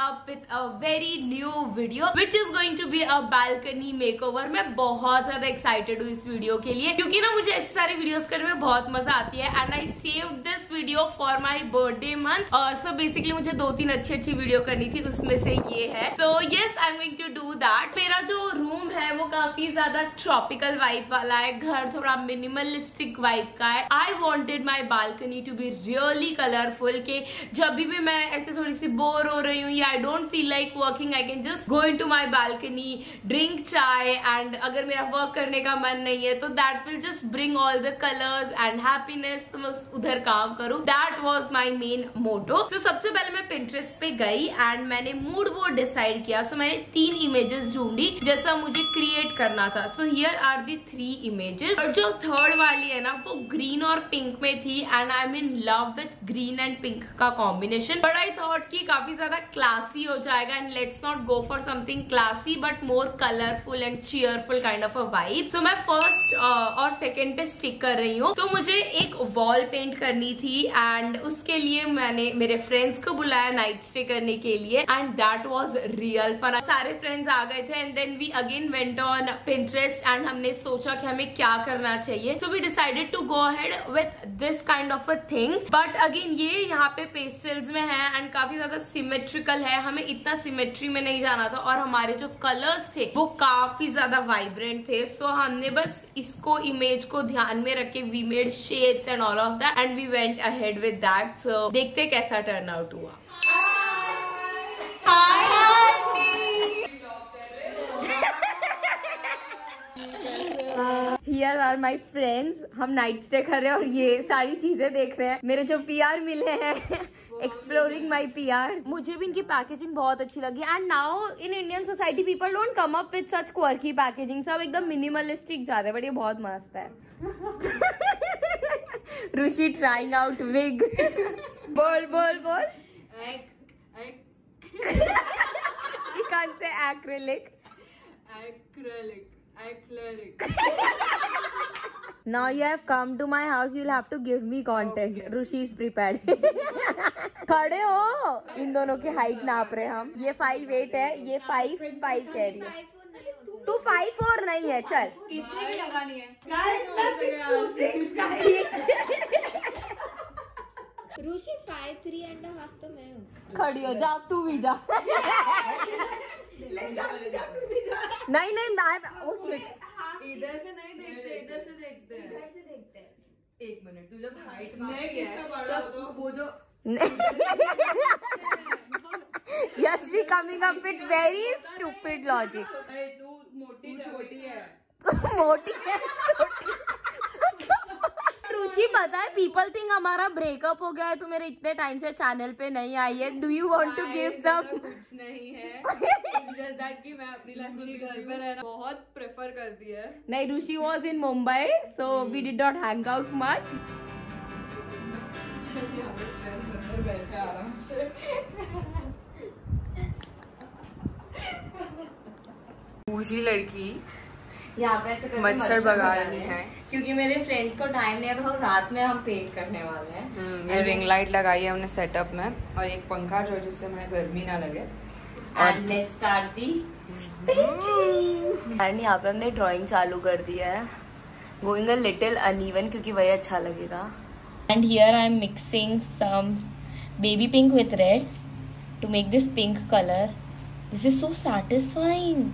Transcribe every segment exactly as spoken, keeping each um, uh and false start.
up with a very new video which is going to be a balcony makeover। मैं बहुत ज्यादा excited हूँ इस वीडियो के लिए क्योंकि ना मुझे ऐसे सारे वीडियोस करने में बहुत मजा आती है and I saved this video for my birthday month. So basically मुझे दो तीन अच्छी अच्छी वीडियो करनी थी, उसमें से ये है। So yes I am going to do that. मेरा जो रूम है वो काफी ज्यादा ट्रॉपिकल वाइब वाला है, घर थोड़ा मिनिमलिस्टिक वाइब का है। I wanted my balcony to be really colourful के जब भी मैं ऐसे थोड़ी सी बोर हो रही हूँ या I don't feel like working, I can just go into my balcony, drink chai and अगर मेरा वर्क करने का मन नहीं है तो that will just bring all the colours and happiness. तो मैं उधर काम करूँ, that was my main motto. तो सबसे पहले मैं पिंटरेस्ट पे गई एंड मैंने मूड बोर्ड डिसाइड किया। सो so, मैंने तीन इमेजेस ढूंढी जैसा मुझे क्रिएट करना था। So here are the three images और जो थर्ड वाली है ना वो ग्रीन और पिंक में थी and I am in love with green and pink का कॉम्बिनेशन। बट आई थॉट कि काफी ज्यादा क्लासी हो जाएगा and let's not go for something classy but more colourful and cheerful kind of a vibe. So मैं first uh, और second पे stick कर रही हूँ। तो मुझे एक वॉल पेंट करनी थी एंड उसके लिए मैंने मेरे फ्रेंड्स को बुलाया नाइट स्टे करने के लिए and that was real fun. सारे फ्रेंड्स आ गए थे and then we again went on Pinterest and हमने सोचा कि हमें क्या करना चाहिए। So we decided to go ahead with this kind of a thing. But again ये यहाँ पे पेस्टल्स में है एंड काफी ज्यादा सिमेट्रिकल है। हमें इतना सिमेट्री में नहीं जाना था और हमारे जो कलर्स थे वो काफी ज्यादा वाइब्रेंट थे। सो so, हमने बस इसको इमेज को ध्यान में रख के we made shapes and all of that and we went ahead with that. So देखते कैसा टर्न आउट हुआ। Here are my friends। हम नाइट स्टे कर रहे हैं और ये सारी चीजें देख रहे हैं। मेरे जो पीआर मिले हैं एक्सप्लोरिंग माई पीआर। मुझे भी इनकी पैकेजिंग बहुत अच्छी लगी and now in Indian society people don't come up with such quirky packaging. सब एकदम मिनिमलिस्टिक जाते हैं बट ये बहुत मस्त है। Rishi trying out wig. बोल बोल बोल। श्रीकांत से acrylic. Acrylic. Acrylic. Now you have come to my house, you'll have to give me content. Okay. Rushi is prepared. खड़े हो। इन दोनों की हाइट नाप रहे हैं हम। ये फाइव एट है, ये फाइव फाइव कह रही है। तू फाइव फोर नहीं है। चल कितनी भी लगानी है? Rushi five three and half तो मैं हूँ। खड़ी हो जा, तू भी जा। ले जा, ले जा, तू भी जा। नहीं नहीं मैं ओ शिट। इधर से नहीं देखते, इधर से देखते हैं। इधर से देखते हैं। एक मिनट, तू जब हाइट मापती है तो वो जो Yashvi coming up with very stupid logic. तू मोटी छोटी है। मोटी है छोटी। ऋषि पता है पीपल थिंक हमारा ब्रेकअप हो गया है, तो मेरे इतने टाइम से चैनल पे नहीं आई है। Do you want to give some? कुछ नहीं है, जस्ट दैट कि मैं अपनी लाइफ में घर पे रहना बहुत प्रेफर करती है। नहीं, Rishi was in Mumbai so we did not hang out much. बैठे आराम से। दूसरी लड़की यहाँ पे ऐसे करके मच्छर भगा रही है क्योंकि मेरे फ्रेंड्स को टाइम नहीं है तो रात में हम पेंट करने वाले हैं। मैं रिंग लाइट लगाई है हमने सेटअप में और एक पंखा जो जिससे मुझे गर्मी ना लगे। और let's start the painting. And यहाँ पे हमने ड्राइंग चालू कर दिया है, गोइंग अ लिटिल अनइवन क्योंकि वही अच्छा लगेगा। And here I am mixing some baby pink with red to make this pink colour. This is so satisfying.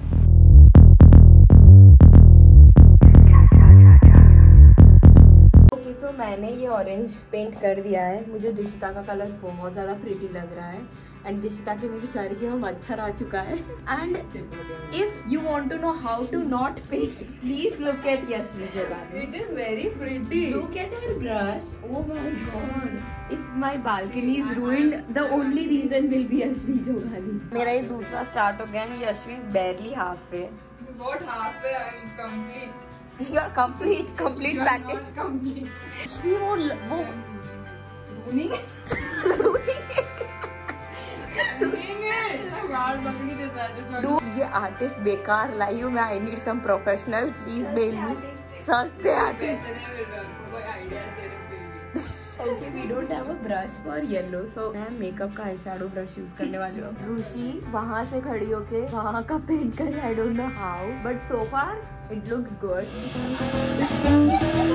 तो मैंने ये ऑरेंज पेंट कर दिया है। मुझे दिशिता का कलर बहुत ज़्यादा प्रिटी लग रहा है एंड दिशिता की भी बेचारी की हम मच्छर आ चुका है। And if you want to know how to not paint please look at Yashvi Jogani. It is very pretty. Look at her brush. Oh my god, if my balcony is ruined the only reason will be Yashvi Jogani. मेरा ये दूसरा start हो गया and Yashvi is barely halfway. What halfway? I am complete. You are complete, complete package. Complete. Yashvi वो वो Ruining it. Ruining it. Ruining it. बाल बकरी जैसा। Dude, ये आर्टिस्ट बेकार लाई हूँ मैं। I need some professional, please mail me. सस्ते artist. Okay, we don't have a brush for yellow, so मैं मेकअप का आई शैडो ब्रश यूज करने वाली हूँ। रुचि वहाँ से खड़ी होके वहाँ का पेंट कर, I don't know how, but so far it looks good.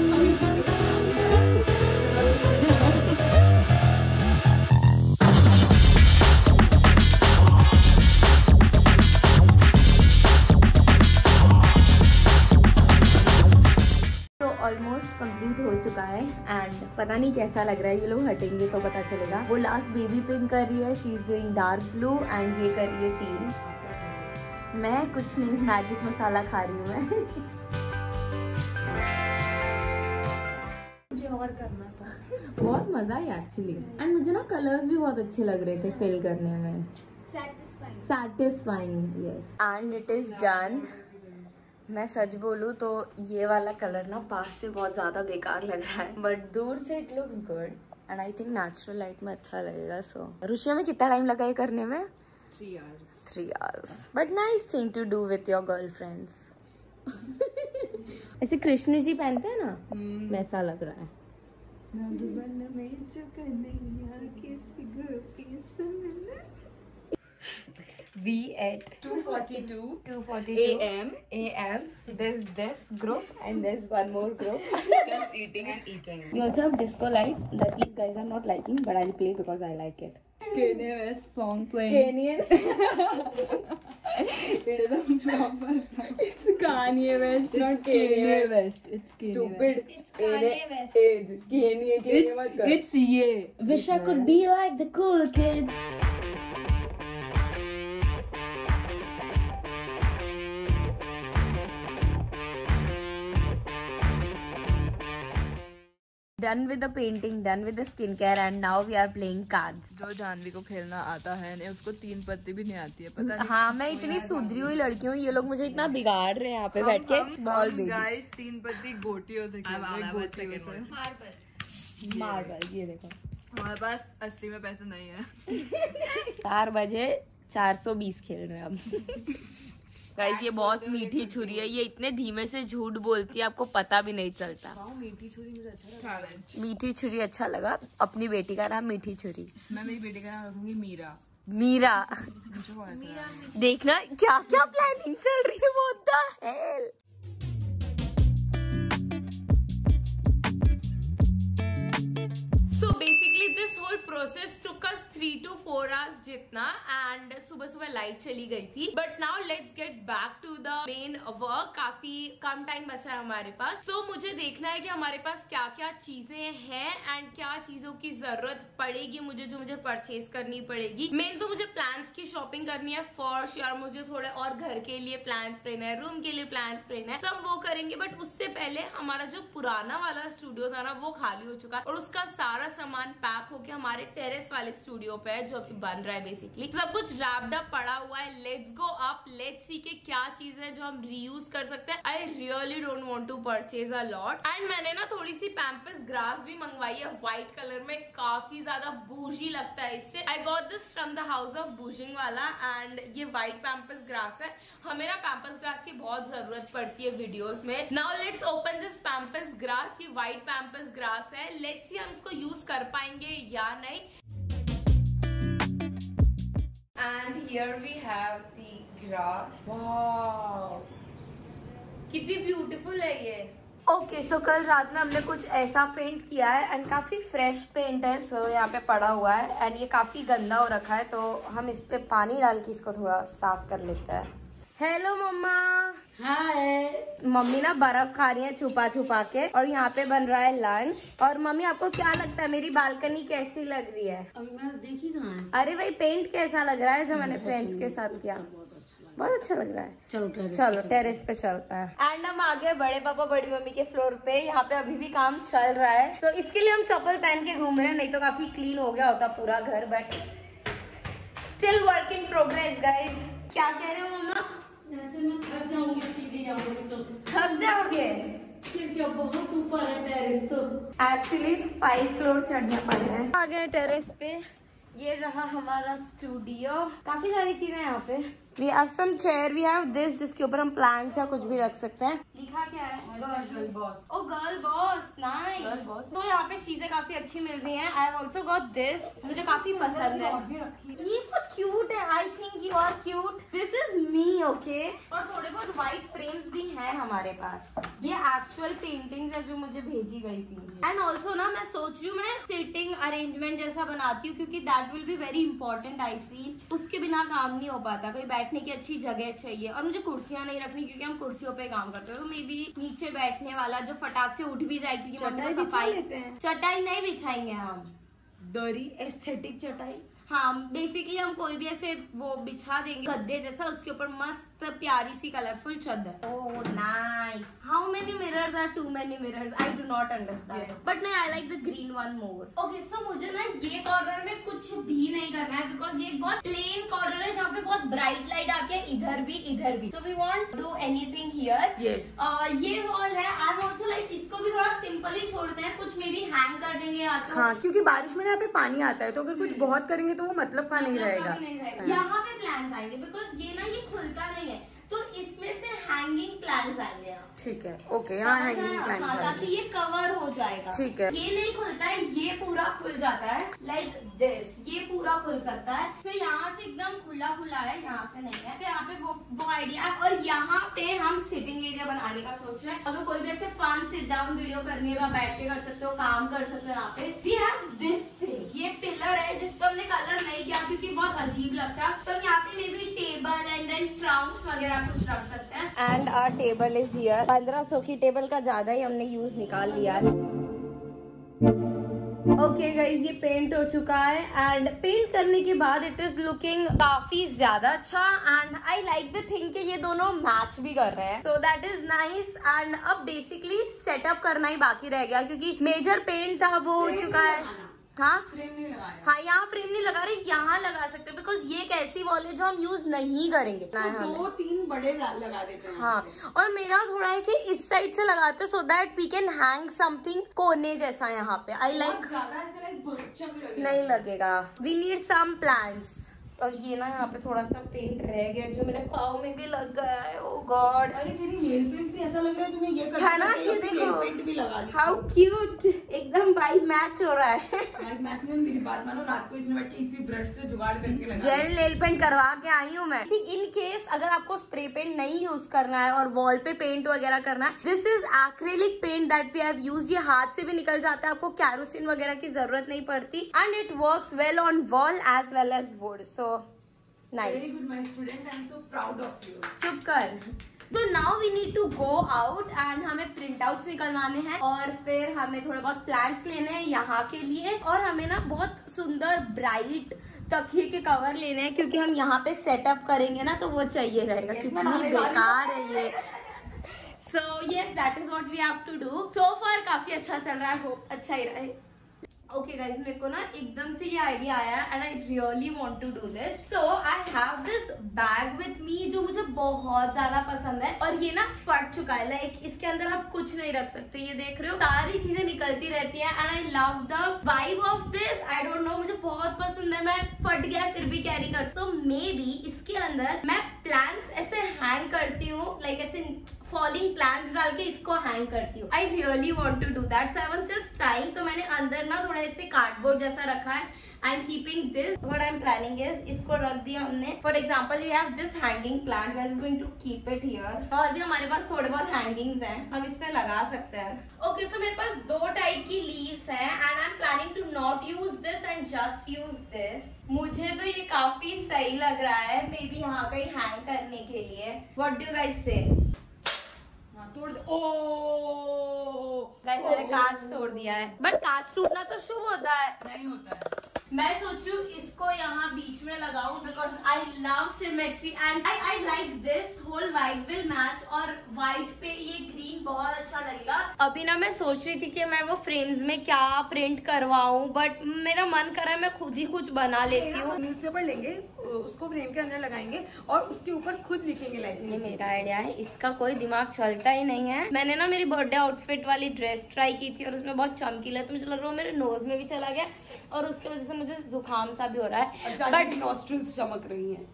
Almost complete हो चुका है एंड पता नहीं कैसा लग रहा है, ये लोग हटेंगे तो पता चलेगा। वो लास्ट बेबी पिंक कर रही है, she is doing dark blue and ये कर रही है टील। मैं कुछ नहीं, मैजिक मसाला खा रही हूँ मैं। मुझे और करना था। बहुत मजा है एक्चुअली, एंड मुझे ना कलर्स भी बहुत अच्छे लग रहे थे फिल करने में। Satisfying. Satisfying, yes. And it is done. मैं सच बोलूँ तो ये वाला कलर ना पास से बहुत ज्यादा बेकार लग रहा है, बट दूर से it looks good and I think natural light में अच्छा लगेगा। सो रुशिया में कितना टाइम लगा ये करने में? Three hours three hours but nice thing to do with your girl friends. ऐसे कृष्ण जी पहनते हैं ना, वैसा लग रहा है। We at two forty-two two forty-two A M A M There's this group and there's one more group. just eating and eating. We also have disco light that these guys are not liking, but I'll play because I like it. Kanye West song playing. Kenyan. It is a proper. It's Kanye West, not It's Kanye West. It's Kanye Stupid. West. It's Kanye West. Age. Kanye, Kanye It's मत कर. it's ye. Wish I could be like the cool kids. Done with the painting, done with the skincare, and now we are playing cards. जो जानवी को खेलना आता है नहीं, उसको तीन पत्ती भी नहीं आती है, पता नहीं। हाँ, मैं इतनी सुधरी हुई लड़की हूँ, ये लोग मुझे इतना बिगाड़ रहे हैं यहाँ पे बैठ के। स्मॉल बेबी गाइस तीन पत्ती गोटियों से खेल रहे हैं, गोटियों से। मार्बल, ये देखो हमारे पास असली में पैसे नहीं है। चार बजे चार सौ बीस खेल रहे हैं अब। गाइस ये बहुत मीठी छुरी है, ये इतने धीमे से झूठ बोलती है, आपको पता भी नहीं चलता। मीठी छुरी मुझे अच्छा लगा। मीठी छुरी अच्छा लगा। अपनी बेटी का नाम मीठी छुरी। मैं मेरी बेटी का नाम रखूंगी मीरा। मीरा। मुझे बहुत अच्छा लगा। देखना क्या क्या प्लानिंग चल रही है, what the hell. So basically this whole process took us three to four hours जितना, and सुबह सुबह लाइट चली गई थी। But now let's get back to the main work। काफी कम टाइम बचा है हमारे पास, so मुझे देखना है कि हमारे पास क्या क्या चीजें हैं एंड क्या चीजों की जरूरत पड़ेगी मुझे, जो मुझे परचेज करनी पड़ेगी। मेन तो मुझे प्लान्स की शॉपिंग करनी है फॉर श्योर। मुझे थोड़े और घर के लिए प्लान्स लेना है, रूम के लिए प्लान्स लेना है, सब वो करेंगे। बट उससे पहले हमारा जो पुराना वाला स्टूडियो था ना, वो खाली हो चुका है और उसका सारा सामान पैक होके हमारे टेरेस वाले स्टूडियो पे है, जो अभी बन रहा है। बेसिकली सब कुछ रैप्ड अप पड़ा हुआ है। Let's go up, let's see के क्या चीज है जो हम रीयूज कर सकते हैं। I really don't want to purchase a lot. And मैंने ना थोड़ी सी पैम्पस ग्रास भी मंगवाई है व्हाइट कलर में, काफी ज्यादा बूजी लगता है इससे। I got this from the House of Boozing वाला, एंड ये व्हाइट पैम्पस ग्रास है। हमें ना पैम्पस ग्रास की बहुत जरूरत पड़ती है वीडियोस में। Now let's open this pampas grass. ये व्हाइट पैम्पस ग्रास है, लेट्स सी हम इसको यूज कर पाएंगे या नहीं। And here we have the grass. Wow, कितनी ब्यूटीफुल है ये। ओके सो कल रात में हमने कुछ ऐसा पेंट किया है एंड काफी फ्रेश पेंट है। सो so, यहाँ पे पड़ा हुआ है एंड ये काफी गंदा हो रखा है, तो हम इस पे पानी डाल के इसको थोड़ा साफ कर लेते हैं। हेलो मम्मा। हाय। मम्मी ना बर्फ खा रही है छुपा छुपा के, और यहाँ पे बन रहा है लंच। और मम्मी आपको क्या लगता है मेरी बालकनी कैसी लग रही है? अभी मैं देखी कहाँ है। अरे भाई पेंट कैसा लग रहा है जो मैंने फ्रेंड्स के साथ किया? बहुत अच्छा लग रहा है। चलो टेरेस चलो टेरेस पे चलता है। एंड हम आ गए बड़े पापा बड़ी मम्मी के फ्लोर पे। यहाँ पे अभी भी काम चल रहा है, तो इसके लिए हम चप्पल पहन के घूम रहे हैं, नहीं तो काफी क्लीन हो गया होता पूरा घर, but still work in progress guys. क्या कह रहे हो मम्मा? ऐसे मैं थक जाऊंगी सीढ़ी जाऊंगी तो। थक जाओगे? फिर क्या, बहुत ऊपर है टेरेस तो। एक्चुअली फाइव फ्लोर चढ़ना पड़ रहा है। आ गए टेरेस पे। ये रहा हमारा स्टूडियो, काफी सारी चीजें यहाँ पे। We have some chair, we have this जिसके ऊपर हम प्लांट्स या कुछ भी रख सकते हैं। लिखा क्या है? Girl boss. Oh girl boss, nice. Boss. तो यहाँ पे चीजें काफी अच्छी मिल रही हैं। I have also got this, मुझे काफी पसंद है। ये बहुत क्यूट है। I think you are cute. This is me, okay. और थोड़े बहुत व्हाइट फ्रेम्स भी हैं हमारे पास। ये एक्चुअल पेंटिंग्स है जो मुझे भेजी गई थी। एंड ऑल्सो ना मैं सोच रही हूँ मैं सिटिंग अरेंजमेंट जैसा बनाती हूँ, क्योंकि that will be very important. I feel उसके बिना काम नहीं हो पाता। कोई बैठने की अच्छी जगह चाहिए, और मुझे कुर्सियां नहीं रखनी क्योंकि हम कुर्सियों पे काम करते हैं। तो मे बी नीचे बैठने वाला जो फटाक से उठ भी जाए, क्योंकि मम्मी को सफाई। चटाई नहीं बिछाएंगे हम, दरी एस्थेटिक चटाई। हाँ, बेसिकली हम कोई भी ऐसे वो बिछा देंगे गद्दे जैसा, उसके ऊपर मस्त प्यारी सी कलरफुल चादर। Oh nice. How many mirrors are too many mirrors? I do not understand, but नहीं, I like the green one more. Okay, so मुझे ना ये कॉर्नर में कुछ भी नहीं करना है, बिकॉज ये एक बहुत प्लेन कॉर्नर है जहाँ पे बहुत ब्राइट लाइट आती है, इधर भी इधर भी। So we want do anything here. Yes. ये वॉल है। आई एम ऑल्सो लाइक इसको भी थोड़ा सिंपल ही छोड़ते हैं, कुछ में भी हैंग कर देंगे या तो। हाँ, क्योंकि बारिश में यहाँ पे पानी आता है, तो अगर कुछ बहुत करेंगे तो वो मतलब का नहीं रहेगा। यहाँ पे प्लांट्स आएंगे, बिकॉज ये ना ये खुलता नहीं है, तो इसमें से हैंगिंग प्लांट्स आएंगे। ठीक है, ओके। यहाँ हैंगिंग प्लांट्स आएंगे, ताकि ये कवर हो जाएगा। ठीक है। ये नहीं खुलता है, ये पूरा खुल जाता है लाइक दिस। ये पूरा खुल सकता है। तो यहाँ से एकदम खुला खुला है, यहाँ से नहीं है। तो यहाँ पे वो वो आइडिया है। और यहाँ पे हम सिटिंग एरिया बनाने का सोच रहे हैं। अगर कोई भी ऐसे फन सिट डाउन वीडियो करनी है, बैठ के कर सकते हो, काम कर सकते हो। यहाँ पे वी हैव दिस थिंग। ये पिलर है जिसको हमने कलर नहीं किया क्योंकि बहुत अजीब लगता है। तो यहाँ पे maybe table and then trunks वगैरह कुछ रख सकते हैं। And our table is here. पंद्रह सौ की टेबल का ज्यादा ही हमने यूज निकाल लिया है। ओके गाइज, ये पेंट हो चुका है एंड पेंट करने के बाद इट इज लुकिंग काफी ज्यादा अच्छा। And I like the thing कि ये दोनों मैच भी कर रहे हैं, so that is nice. And अब बेसिकली सेटअप करना ही बाकी रह गया, क्योंकि मेजर पेंट था वो हो चुका है। हाँ, फ्रेम नहीं लगाया। हाँ, यहाँ फ्रेम नहीं लगा रहे, यहाँ लगा सकते, बिकॉज ये एक ऐसी वॉल है जो हम यूज नहीं करेंगे। तो दो तीन बड़े लगा देते हैं। हाँ, और मेरा थोड़ा है कि इस साइड से लगाते so that we can hang something कोने जैसा यहाँ पे। आई लाइक ज्यादा ऐसे लाइक भरचक लगेगा। नहीं लगेगा। We need some plants. और ये ना यहाँ पे थोड़ा सा पेंट रह गया जो मेरे पाँव में भी लग गया है। Oh god. अरे तेरी नेल पेंट भी ऐसा लग रहा है तुम्हें ये करना है ना, ये देखो नेल पेंट भी लगा ली। हाउ क्यूट, एकदम वाइब मैच हो रहा है। मैच में मेरी बात मानो, रात को इसने बैठ के इसी ब्रश से जुगाड़ करके लगा। जेल नेल पेंट करवा के आई हूँ मैं। इन केस अगर आपको स्प्रे पेंट नहीं यूज करना है और वॉल पे पेंट वगैरह करना है, this is acrylic paint that we have used. ये हाथ से भी निकल जाता है, आपको कैरोसिन वगैरह की जरूरत नहीं पड़ती। And it works well on wall as well as wood. So nice. Very good my student, I am so proud of you. चुप कर। तो now we need to go out and हमें प्रिंट आउट्स निकलवाने हैं, और फिर हमें थोड़े बहुत प्लान्स लेने हैं यहाँ के लिए, और हमें ना बहुत सुंदर ब्राइट तकिए के कवर लेने हैं, क्योंकि हम यहाँ पे सेटअप करेंगे ना तो वो चाहिए रहेगा। कितनी बेकार है ये। So yes, that is what we have to do. So far काफी अच्छा चल रहा है, होप अच्छा ही रहे। ओके गाइज, मेरे को ना एकदम से ये आइडिया आया and I really want to do this. So I have this bag with me जो मुझे बहुत ज्यादा पसंद है, और ये ना फट चुका है। लाइक like, इसके अंदर आप कुछ नहीं रख सकते। ये देख रहे हो, सारी चीजें निकलती रहती है and I love the vibe of this. I don't know, मुझे बहुत पसंद है। मैं फट गया फिर भी कैरी करती हूँ। तो मे बी इसके अंदर मैं प्लांट्स ऐसे हैंग करती हूँ, लाइक ऐसे फॉलिंग प्लांट्स डाल के इसको हैंग करती हूँ। I really want to do that, so I was just trying. तो मैंने अंदर ना थोड़ा ऐसे कार्डबोर्ड जैसा रखा है। I am keeping this. What I am planning is, इसको रख दिया हमने। For example we have this hanging plant, we are going to keep it here. और भी हमारे पास थोड़े बहुत हैंगिंग्स हैं, हम इसमें लगा सकते हैं। ओके, सो मेरे पास दो टाइप की लीव्स हैं and I am planning to not use this and just use this. मुझे तो ये काफी सही लग रहा है, मे बी यहाँ कहीं हैंग करने के लिए। व्हाट डू यू गाइस से? तोड़ दे। ओह गाइस, मैंने कांच तोड़ दिया है, बट कांच टूटना तो शुभ होता है। नहीं होता है। मैं सोच रही हूँ इसको यहाँ बीच में लगाऊं, because I love symmetry and I I like this whole white will match. और व्हाइट पे ये ग्रीन बहुत अच्छा लगेगा। अभी ना मैं सोच रही थी कि मैं वो फ्रेम्स में क्या प्रिंट करवाऊं, बट मेरा मन कर रहा है मैं खुद ही कुछ बना लेती हूँ। न्यूज़पेपर लेंगे, उसको फ्रेम के अंदर लगाएंगे और उसके ऊपर खुद लिखेंगे लाइक। ये मेरा आइडिया है, इसका कोई दिमाग चलता ही नहीं है। मैंने ना मेरी बर्थडे आउटफिट वाली ड्रेस ट्राई की थी और उसमें बहुत चमकीला, तो मुझे लग रहा है मेरे नोज में भी चला गया और उसकी वजह से मुझे जुकाम सा भी हो रहा है। बट नॉस्ट्रिल्स चमक रही हैं।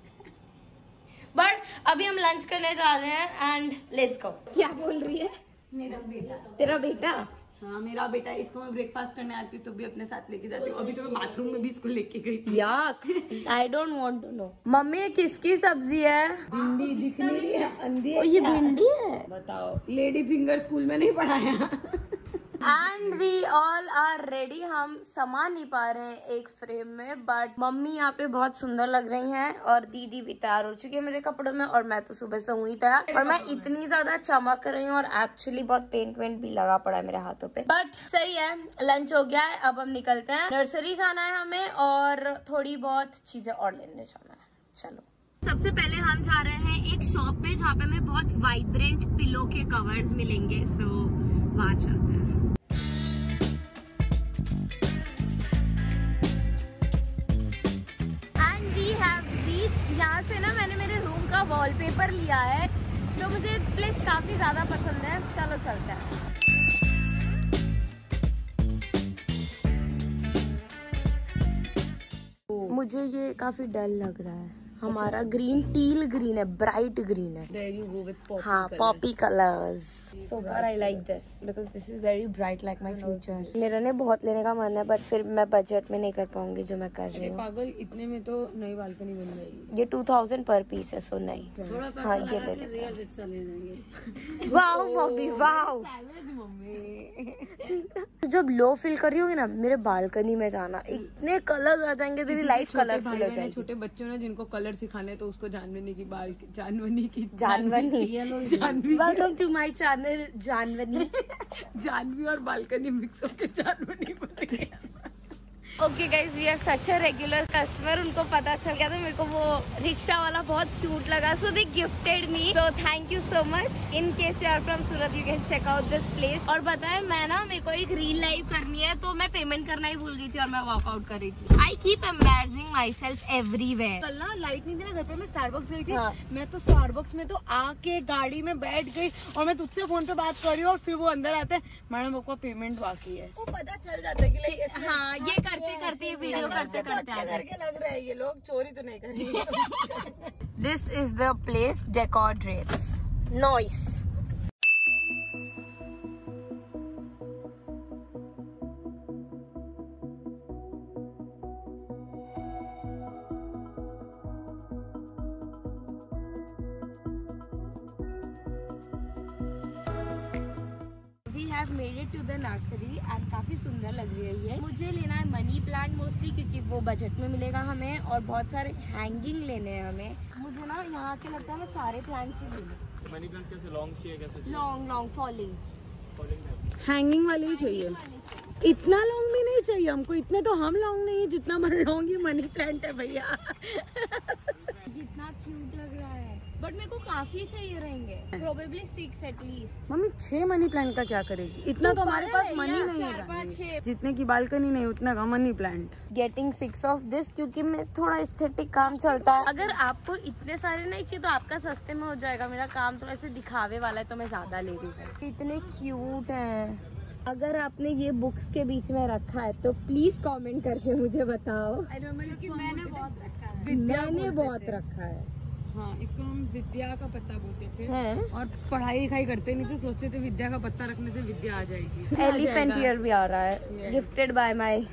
बट अभी हम लंच करने जा रहे हैं एंड लेट्स गो। क्या बोल रही है? मेरा बेटा। तेरा बेटा? हाँ मेरा बेटा, इसको मैं ब्रेकफास्ट करने आती हूँ तो भी अपने साथ लेके जाती हूँ। अभी तो मैं बाथरूम में भी इसको लेके गई थी। Yuck, I don't want to know. Mummy ये किसकी सब्जी है? भिंडी दिख नहीं रही है, अंधी है। ओ, ये भिंडी है। बताओ, लेडी फिंगर स्कूल में नहीं पढ़ाया। And we all are ready. हम समा नहीं पा रहे हैं एक फ्रेम में, बट मम्मी यहाँ पे बहुत सुंदर लग रही हैं और दीदी भी तैयार हो चुकी है मेरे कपड़ों में, और मैं तो सुबह से हुई तैयार और मैं इतनी ज्यादा चमक रही हूँ और एक्चुअली बहुत पेंट वेंट भी लगा पड़ा है मेरे हाथों पे, बट सही है। लंच हो गया है, अब हम निकलते हैं। नर्सरी जाना है हमें और थोड़ी बहुत चीजें और लेने जाना है। चलो, सबसे पहले हम जा रहे हैं एक शॉप पे जहाँ पे हमें बहुत वाइब्रेंट पिलो के कवर्स मिलेंगे, सो वहाँ चलते हैं। यहाँ से ना मैंने मेरे रूम का वॉलपेपर लिया है, तो मुझे प्लेस काफी ज्यादा पसंद है। चलो चलते हैं। मुझे ये काफी डल लग रहा है। हमारा ग्रीन टील ग्रीन है, ब्राइट ग्रीन है। हाँ, poppy colours. So far I like this because this is very bright like my future. मेरा ने बहुत लेने का मन है, बट फिर मैं बजट में नहीं कर पाऊंगी जो मैं कर रही हूँ। पागल, इतने में तो नई बालकनी बन जाएगी। ये टू थाउजेंड पर पीस है, सो नहीं। हाँ, ये ले लेते हैं। वाह मम्मी, वाह। जब लो फील कर रही होगी ना, मेरे बालकनी में जाना, इतने कलर आ जाएंगे, तेरी लाइफ कलरफुल हो जाएगी। छोटे बच्चों ने जिनको कलर सिखाने तो उसको जानवनी की बाल जानवनी की Janvani welcome to my channel Janvani. Jahnavi और बालकनी मिक्स होकर जानवनी बन गया। Okay guys, we are such a regular customer. उनको पता चल गया था, मेरे को वो रिक्शा वाला बहुत क्यूट लगा, so they gifted me, so thank you so much. In case you are from Surat, you can check out this place. और बताएं, मैं ना मेरे को एक रील लाइव करनी है, तो मैं पेमेंट करना ही भूल गई थी और मैं वॉकआउट कर रही थी। I keep embarrassing myself everywhere. कल ना लाइट नहीं थी ना घर पे, मैं स्टारबक्स गई थी। हाँ। मैं तो स्टारबक्स में तो आके गाड़ी में बैठ गई और मैं तुझसे फोन पे बात कर रही हूँ और फिर वो अंदर आते हैं, मैडम आपका पेमेंट बाकी है। वो पता चल जाता है कि हाँ, ये करते करते वीडियो करते करते आ करके लग रहा है ये लोग चोरी तो नहीं करेंगे। This is the place decor drapes. Noise. Have made it to the nursery and काफी सुंदर लग रही है। मुझे लेना है मनी प्लांट मोस्टली, क्योंकि वो बजट में मिलेगा हमें, और बहुत सारे हैंगिंग लेने हैं हमें। मुझे ना यहाँ के लगता है मैं सारे प्लांट्स ही लूँ। मनी प्लांट्स कैसे लॉन्ग चाहिए, कैसे लॉन्ग लॉन्ग फॉलिंग हैंगिंग वाले ही चाहिए। इतना लॉन्ग भी नहीं चाहिए हमको, इतने तो हम लॉन्ग नहीं है जितना लॉन्ग ही मनी प्लांट है भैया। कितना क्यूट लग रहा है, बट मेरे को काफी चाहिए रहेंगे, प्रोबेबली सिक्स एटलीस्ट। मम्मी छह मनी प्लांट का क्या करेगी, इतना तो हमारे पास मनी नहीं है। जितने की बालकनी नहीं उतना का money plant. Getting six of this, क्योंकि मैं थोड़ा एस्थेटिक काम चलता है। अगर आपको इतने सारे नहीं चाहिए तो आपका सस्ते में हो जाएगा। मेरा काम थोड़ा ऐसे दिखावे वाला है तो मैं ज्यादा ले रही हूँ। इतने क्यूट हैं। अगर आपने ये बुक्स के बीच में रखा है तो प्लीज कमेंट करके मुझे बताओ, क्योंकि मैंने बहुत रखा है। मैंने बहुत रखा है। हाँ, इसको हम विद्या का पत्ता बोलते थे हैं? और पढ़ाई लिखाई करते नहीं थे, सोचते थे विद्या का पत्ता रखने से विद्या आ जाएगी। एलिफेंट ईयर भी आ रहा है, गिफ्टेड बाय माय।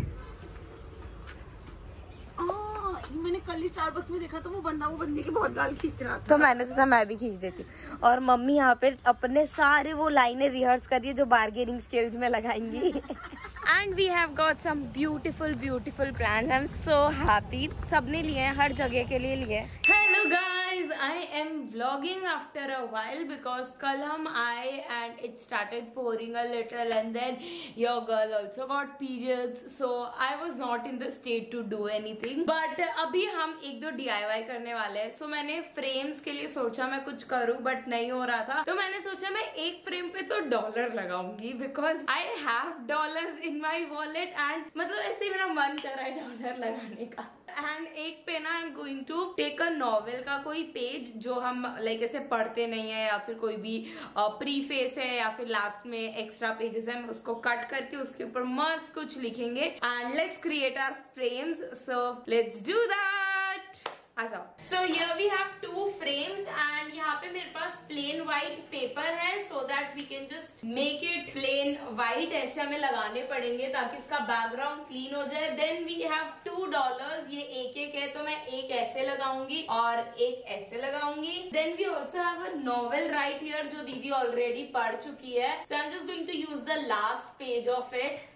मैंने कल ही स्टारबक्स में देखा तो वो बंदा वो बंदी के बहुत गाल खींच रहा था, तो मैंने सोचा मैं भी खींच देती हूँ। और मम्मी यहाँ पे अपने सारे वो लाइनें रिहर्स कर रही है जो बार्गेनिंग स्किल्स में लगाएंगी। And we have got some beautiful beautiful plants. I am so happy. सबने लिए हैं, हर जगह के लिए लिए। Hello guys, I am vlogging after a while because कल हम आए and it started pouring a little and then your girl also got periods, so I was not in the state to do anything. But अभी हम एक दो D I Y करने वाले हैं। सो so, मैंने फ्रेम्स के लिए सोचा मैं कुछ करूं, बट नहीं हो रहा था, तो मैंने सोचा मैं एक फ्रेम पे तो डॉलर लगाऊंगी because I have dollars in my wallet and मतलब ऐसे ही मेरा मन कर रहा है डॉलर लगाने का। एंड एक पे ना I am going to take a novel का कोई पेज जो हम लाइक ऐसे पढ़ते नहीं है, या फिर कोई भी प्रीफेस है या फिर लास्ट में एक्स्ट्रा पेजेस है, उसको कट करके उसके ऊपर मस्त कुछ लिखेंगे and let's create our frames. So let's do that. आ जाओ। So here we have two frames and यहाँ पे मेरे पास प्लेन व्हाइट पेपर है so that we can just make it plain white. ऐसे हमें लगाने पड़ेंगे ताकि इसका बैकग्राउंड क्लीन हो जाए। Then we have two dollars, ये एक एक है तो मैं एक ऐसे लगाऊंगी और एक ऐसे लगाऊंगी। Then we also have a novel right here जो दीदी ऑलरेडी पढ़ चुकी है। So I am just going to use the last page of it.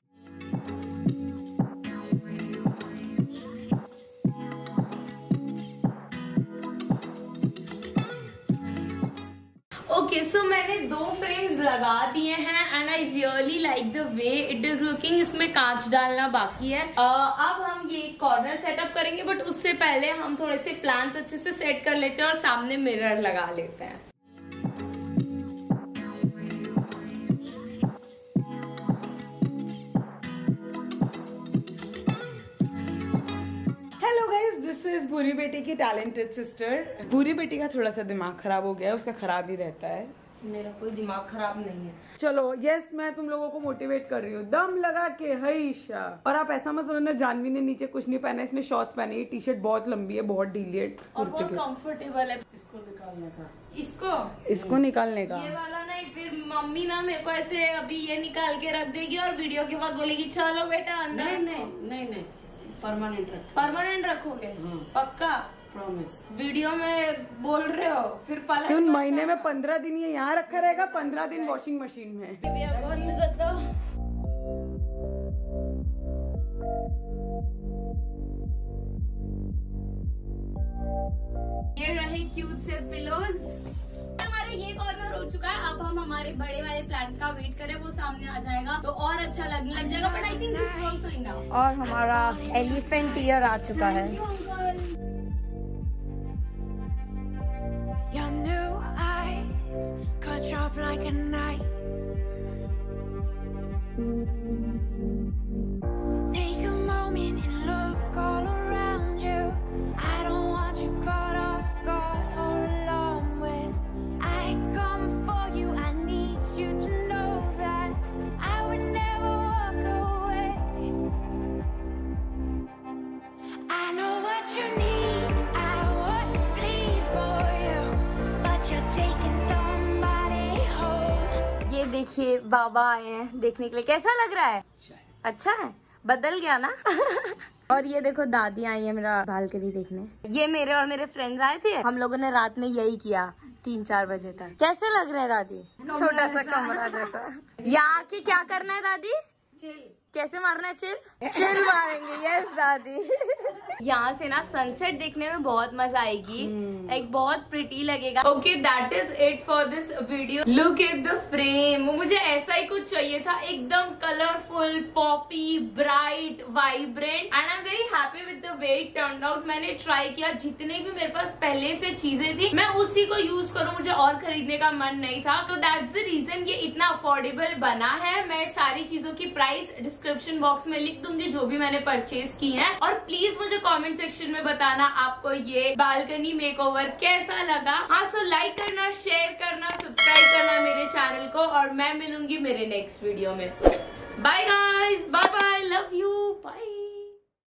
Okay so मैंने दो फ्रेम्स लगा दिए हैं and I really like the way it is looking. इसमें कांच डालना बाकी है। uh, अब हम ये कॉर्नर सेटअप करेंगे बट उससे पहले हम थोड़े से प्लांट्स अच्छे से सेट कर लेते हैं और सामने मिरर लगा लेते हैं। हेलो गाइस, दिस इज बुरी बेटी की टैलेंटेड सिस्टर। बुरी बेटी का थोड़ा सा दिमाग खराब हो गया है, उसका खराब ही रहता है। मेरा कोई दिमाग खराब नहीं है। चलो यस, मैं तुम लोगों को मोटिवेट कर रही हूँ, दम लगा के हईशा। और आप ऐसा मत समझना जानवी ने नीचे कुछ नहीं पहना, इसने शॉर्ट्स पहनी है। टी शर्ट बहुत लंबी है, बहुत ढीली है और बहुत कंफर्टेबल है। इसको निकालने का, इसको इसको निकालने का ये वाला नहीं, फिर मम्मी ना मेरे को ऐसे अभी ये निकाल के रख देगी और वीडियो के बाद बोलेगी चलो बेटा अंदर। नहीं नहीं नहीं नहीं परमानेंट रख। परमानेंट रखोगे? हाँ। पक्का? प्रॉमिस। वीडियो में बोल रहे हो फिर पलट सुन, महीने में पंद्रह दिन ये यहाँ रखा रहेगा, पंद्रह दिन वॉशिंग मशीन में। ये रहे क्यूट से पिलोज। हमारा ये कॉर्नर हो चुका है। अब हम हमारे बड़े वाले प्लांट का वेट करें, वो सामने आ जाएगा तो और अच्छा लगने लग जाएगा। But I think this is also enough. और हमारा एलिफेंट ईयर आ चुका है। Your new eyes cut sharp like a knife. Take a moment and look all around you. I don't want you caught off guard or alarmed when I come for you. I need you to know that I would never walk away. I know what you need. I would bleed for you, but you're taking somebody home. ये देखिए बाबा आए हैं देखने के लिए। कैसा लग रहा है? अच्छा है, बदल गया ना। और ये देखो दादी आई है मेरा बालकनी देखने। ये मेरे और मेरे फ्रेंड्स आए थे, हम लोगों ने रात में यही किया तीन चार बजे तक। कैसे लग रहा है दादी? छोटा सा कमरा जैसा। यहाँ आके क्या करना है दादी? चिल। कैसे मारना है चिल? चिल मारेंगे। यस दादी। यहाँ से ना सनसेट देखने में बहुत मजा आएगी। एक बहुत प्रिटी लगेगा। Okay that is it for this video. Look at the frame. मुझे ऐसा ही कुछ चाहिए था, एकदम colourful, poppy, bright, vibrant and I am very happy with the way it turned out. मैंने ट्राई किया, जितने भी मेरे पास पहले से चीजें थी मैं उसी को यूज करूँ, मुझे और खरीदने का मन नहीं था। तो दैट्स द रीजन ये इतना अफोर्डेबल बना है। मैं सारी चीजों की प्राइस डिस्क्रिप्शन बॉक्स में लिख दूंगी जो भी मैंने परचेज की है। और प्लीज मुझे कमेंट सेक्शन में बताना आपको ये बालकनी मेकओवर कैसा लगा। हाँ, सो लाइक करना, शेयर करना, सब्सक्राइब करना मेरे चैनल को और मैं मिलूंगी मेरे नेक्स्ट वीडियो में। Bye guys, bye bye, love you, bye.